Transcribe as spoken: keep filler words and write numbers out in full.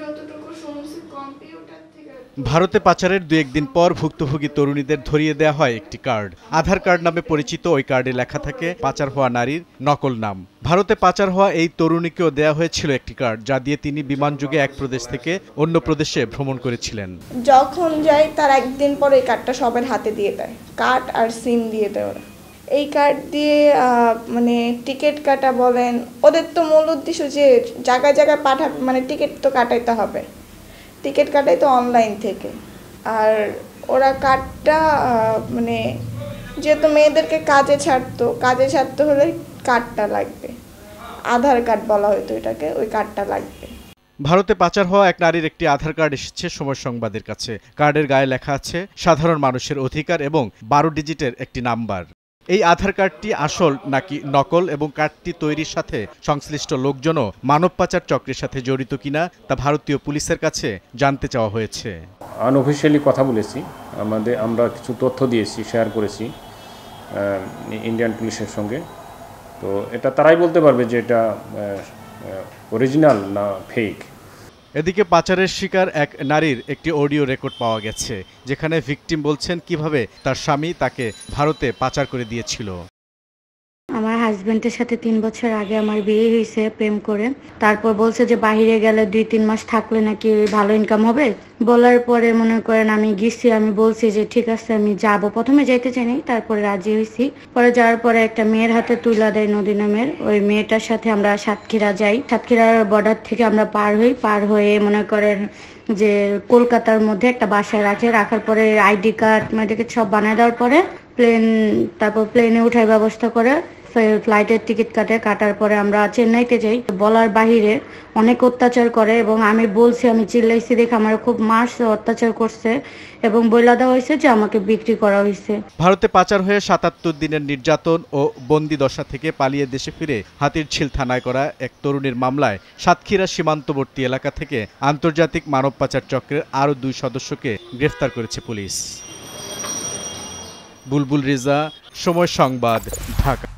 যতটুকু শুনছি কম্পিউটার থেকে। ভারতে পাচারের দু একদিন পর ভুক্তভোগী তরুণীদের ধরিয়ে দেওয়া হয় একটি কার্ড। আধার কার্ড নামে পরিচিত ওই কার্ডে লেখা থাকে পাচার হওয়া নারীর নকল নাম। ভারতে পাচার হওয়া এই তরুণীকেও দেওয়া হয়েছিল একটি কার্ড, যা দিয়ে তিনি বিমানযোগে এক প্রদেশ থেকে অন্য প্রদেশে ভ্রমণ করেছিলেন। যখন যাই তার একদিন পর এই কার্ডটা সবার হাতে দিয়ে দেয়, কার্ড আর সিম দিয়ে দেয় ওরা। এই কার্ড দিয়ে মানে টিকিট কাটা বলেন, ওদের তো মূল উদ্দেশ্য যে জায়গায় জায়গায় পাঠা মানে টিকিট তো কাটাইতে হবে, টিকিট কাটাই তো অনলাইন থেকে। আর ওরা কার্ডটা মানে যেহেতু মেয়েদেরকে কাজে ছাড়তো, কাজে ছাড়তে হলে কার্ডটা লাগবে, আধার কার্ড বলা হতো এটাকে, ওই কার্ডটা লাগবে। ভারতে পাচার হওয়া এক নারীর একটি আধার কার্ড এসেছে সময় সংবাদের কাছে। কার্ডের গায়ে লেখা আছে সাধারণ মানুষের অধিকার এবং বারো ডিজিটের একটি নাম্বার। এই আধার কার্ডটি আসল নাকি নকল এবং কার্ডটি তৈরির সাথে সংশ্লিষ্ট লোকজনও মানব পাচার চক্রের সাথে জড়িত কিনা তা ভারতীয় পুলিশের কাছে জানতে চাওয়া হয়েছে। আনঅফিশিয়ালি কথা বলেছি, আমাদের আমরা কিছু তথ্য দিয়েছি, শেয়ার করেছি ইন্ডিয়ান পুলিশের সঙ্গে। তো এটা তারাই বলতে পারবে যে এটা অরিজিনাল না ফেক। এদিকে পাচারের শিকার এক নারীর একটি অডিও রেকর্ড পাওয়া গেছে, যেখানে ভিকটিম বলছেন কিভাবে তার স্বামী তাকে ভারতে পাচার করে দিয়েছিল। আমার হাজবেন্ডের সাথে তিন বছর আগে আমার বিয়ে হয়েছে প্রেম করে। তারপর বলছে যে বাহিরে গেলে দুই তিন মাস থাকলে নাকি ভালো ইনকাম হবে। বলার পরে মনে করেন আমি গেছি, আমি বলছি যে ঠিক আছে আমি যাব। প্রথমে যাইতে চাইনি, তারপরে রাজি হয়েছি। পরে যাওয়ার পরে একটা মেয়ের হাতে তুলা দেয় নদী নামের, ওই মেয়েটার সাথে আমরা সাতক্ষীরা যাই। সাতক্ষীরার বর্ডার থেকে আমরা পার হই, পার হয়ে মনে করেন যে কলকাতার মধ্যে একটা বাসায় রাখে। রাখার পরে আইডি কার্ড মেডিকেট সব বানিয়ে দেওয়ার পরে প্লেন, তারপর প্লেনে উঠার ব্যবস্থা করে ফ্লাইটের টিকিট কাটে। কাটার পরে আমরা চেন্নাইতে যাই। বলার বাহিরে অনেক অত্যাচার করে এবং আমি বলছি, আমি চিল্লাইছি দেখে আমার খুব মারছে, অত্যাচার করছে এবং বইলা দেওয়া হয়েছে যে আমাকে বিক্রি করা হয়েছে। ভারতে পাচার হয়ে সাতাত্তর দিনের নির্যাতন ও বন্দি দশা থেকে পালিয়ে দেশে ফিরে হাতিরঝিল থানায় করা এক তরুণীর মামলায় সাতক্ষীরা সীমান্তবর্তী এলাকা থেকে আন্তর্জাতিক মানব পাচার চক্রের আরও দুই সদস্যকে গ্রেফতার করেছে পুলিশ। বুলবুল রিজা, সময় সংবাদ, ঢাকা।